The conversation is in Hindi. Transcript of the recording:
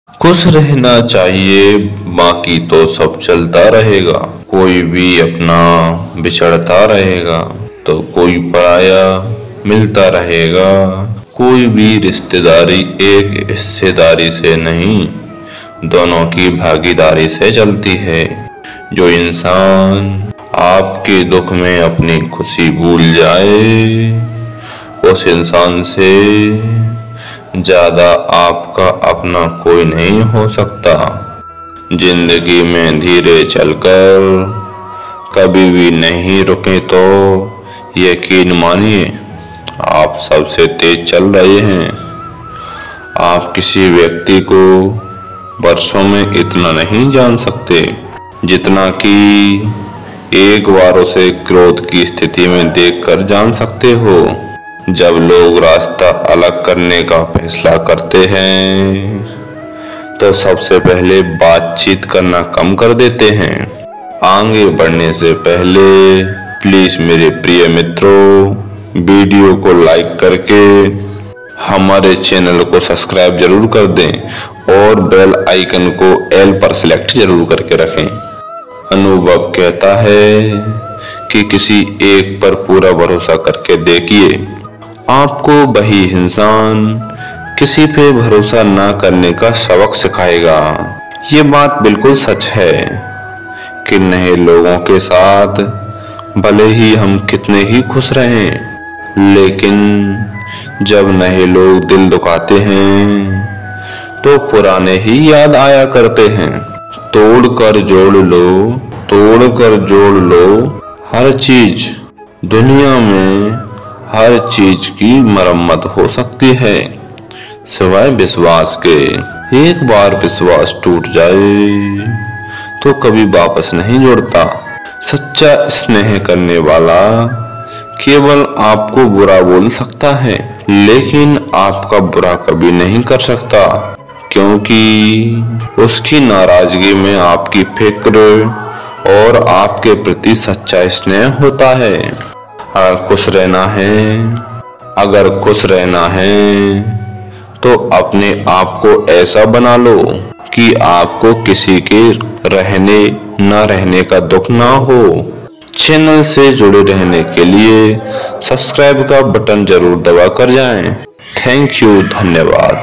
खुश रहना चाहिए, बाकी तो सब चलता रहेगा। कोई भी अपना बिछड़ता रहेगा तो कोई पराया मिलता रहेगा। कोई भी रिश्तेदारी एक हिस्सेदारी से नहीं, दोनों की भागीदारी से चलती है। जो इंसान आपके दुख में अपनी खुशी भूल जाए, उस इंसान से ज्यादा आपका अपना कोई नहीं हो सकता। जिंदगी में धीरे चलकर कभी भी नहीं रुके तो यकीन मानिए आप सबसे तेज चल रहे हैं। आप किसी व्यक्ति को वर्षों में इतना नहीं जान सकते जितना कि एक बार उसे क्रोध की स्थिति में देखकर जान सकते हो। जब लोग रास्ता अलग करने का फैसला करते हैं तो सबसे पहले बातचीत करना कम कर देते हैं। आगे बढ़ने से पहले प्लीज मेरे प्रिय मित्रों, वीडियो को लाइक करके हमारे चैनल को सब्सक्राइब जरूर कर दें और बेल आइकन को एल पर सिलेक्ट जरूर करके रखें। अनुभव कहता है कि किसी एक पर पूरा भरोसा करके देखिए, आपको वही इंसान किसी पे भरोसा ना करने का सबक सिखाएगा। ये बात बिल्कुल सच है कि नए लोगों के साथ भले ही हम कितने ही खुश रहें, लेकिन जब नए लोग दिल दुखाते हैं तो पुराने ही याद आया करते हैं। तोड़ कर जोड़ लो हर चीज। दुनिया में हर चीज की मरम्मत हो सकती है सिवाय विश्वास के। एक बार विश्वास टूट जाए तो कभी वापस नहीं जुड़ता। सच्चा स्नेह करने वाला केवल आपको बुरा बोल सकता है, लेकिन आपका बुरा कभी नहीं कर सकता, क्योंकि उसकी नाराजगी में आपकी फिक्र और आपके प्रति सच्चा स्नेह होता है। अगर खुश रहना है तो अपने आप को ऐसा बना लो कि आपको किसी के रहने न रहने का दुख ना हो। चैनल से जुड़े रहने के लिए सब्सक्राइब का बटन जरूर दबा कर जाएं। थैंक यू, धन्यवाद।